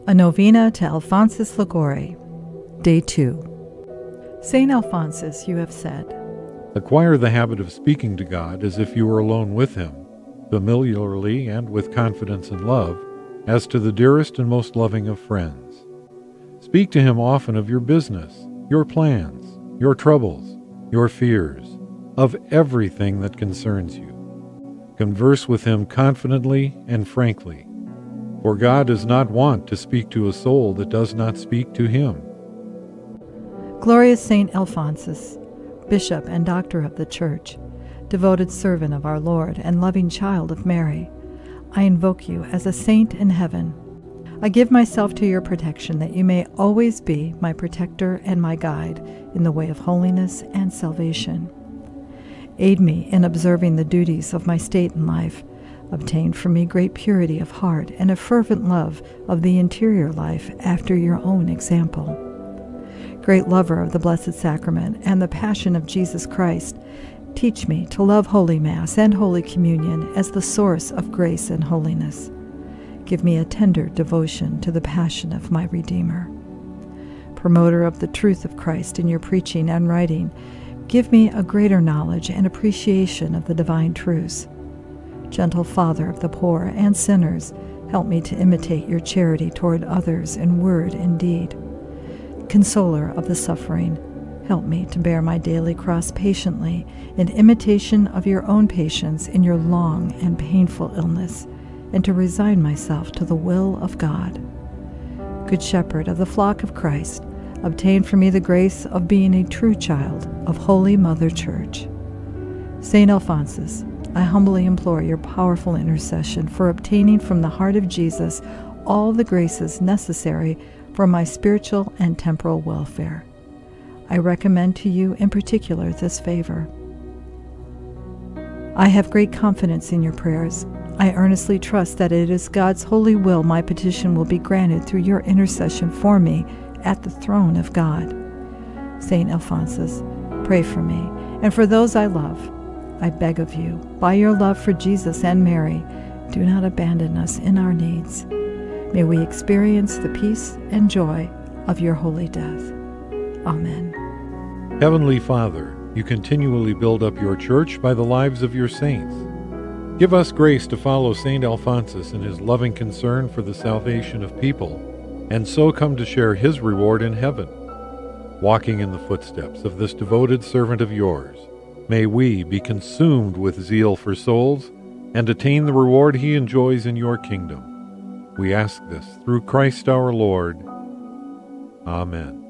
A Novena to Alphonsus Liguori, Day 2. Saint Alphonsus, you have said, Acquire the habit of speaking to God as if you were alone with Him, familiarly and with confidence and love, as to the dearest and most loving of friends. Speak to Him often of your business, your plans, your troubles, your fears, of everything that concerns you. Converse with Him confidently and frankly, for God does not want to speak to a soul that does not speak to Him. Glorious Saint Alphonsus, Bishop and Doctor of the Church, devoted servant of our Lord and loving child of Mary, I invoke you as a saint in heaven. I give myself to your protection that you may always be my protector and my guide in the way of holiness and salvation. Aid me in observing the duties of my state in life. Obtain for me great purity of heart and a fervent love of the interior life after your own example. Great lover of the Blessed Sacrament and the Passion of Jesus Christ, teach me to love Holy Mass and Holy Communion as the source of grace and holiness. Give me a tender devotion to the Passion of my Redeemer. Promoter of the truth of Christ in your preaching and writing, give me a greater knowledge and appreciation of the divine truths. Gentle Father of the poor and sinners, help me to imitate your charity toward others in word and deed. Consoler of the suffering, help me to bear my daily cross patiently in imitation of your own patience in your long and painful illness, and to resign myself to the will of God. Good Shepherd of the flock of Christ, obtain for me the grace of being a true child of Holy Mother Church. Saint Alphonsus, I humbly implore your powerful intercession for obtaining from the heart of Jesus all the graces necessary for my spiritual and temporal welfare. I recommend to you in particular this favor. I have great confidence in your prayers. I earnestly trust that it is God's holy will my petition will be granted through your intercession for me at the throne of God. Saint Alphonsus, pray for me and for those I love. I beg of you, by your love for Jesus and Mary, do not abandon us in our needs. May we experience the peace and joy of your holy death. Amen. Heavenly Father, you continually build up your church by the lives of your saints. Give us grace to follow Saint Alphonsus in his loving concern for the salvation of people, and so come to share his reward in heaven. Walking in the footsteps of this devoted servant of yours, may we be consumed with zeal for souls and attain the reward he enjoys in your kingdom. We ask this through Christ our Lord. Amen.